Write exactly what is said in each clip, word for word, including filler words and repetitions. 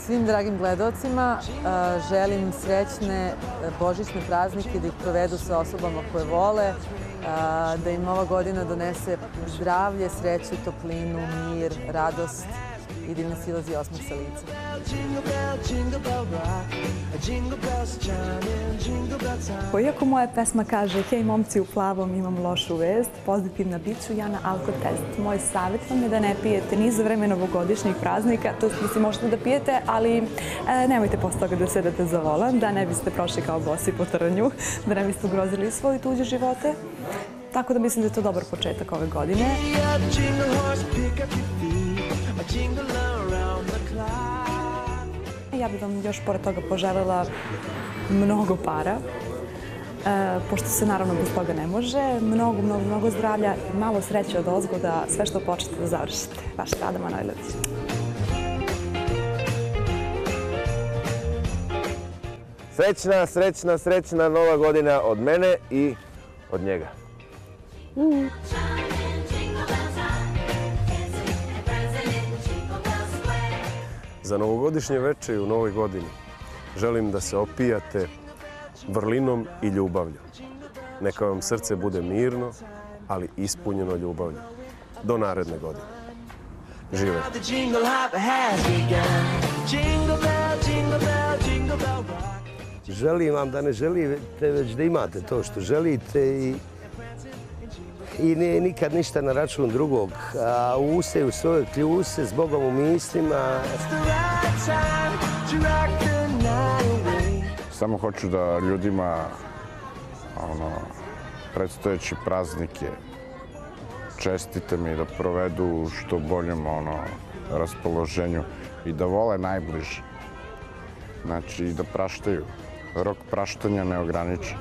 svim dragim gledalcima želim srećne božićne praznike i da ih provedu sa osobama koje vole, da im ova godina donese zdravlje, sreću, toplinu, mir, radost i da im ne silazi osmeh sa lica. Iako moja pesma kaže hej momci u plavom imam lošu vest, pozitivna bit ću ja na alkotest. Moj savjet vam je da ne pijete ni za vreme novogodišnjih praznika, to mislim možete da pijete, ali nemojte posle toga da sedete za volan, da ne biste prošli kao bosi po trnju, da ne biste ugrozili svoje tuđe živote. Tako da mislim da je to dobar početak ove godine. Ja bih vam još pored toga poželjela mnogo para, pošto se naravno bez toga ne može. Mnogo, mnogo, mnogo zdravlja i malo sreće od ozgo da sve što počnete da završite. Vaša Rada Manojlović. Srećna, srećna, srećna nova godina od mene i od njega. Za novogodišnje veče i u novoj godini želim da se opijate vrlinom i ljubavlju. Neka vam srce bude mirno, ali ispunjeno ljubavlju. Do naredne godine. Živjeli! Želim vam da ne želite, već da imate to što želite i i nije nikad ništa na račun drugog, a use u svoje kljuse, s Bogom u mislima. Samo hoću da ljudima predstojeći praznike čestite mi da provedu što boljem raspoloženju i da vole najbliže. Znači i da praštaju. Rok praštanja ne ograničen.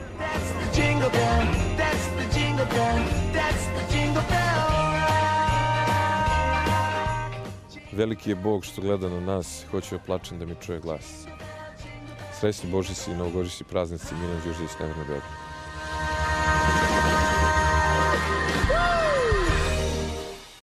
Veliki je Bog što gleda na nas, hoće da plačem da mi čuje glas. Srećni Božići i novogodišnji praznici, Milan Đurđević, Neverna Beograd.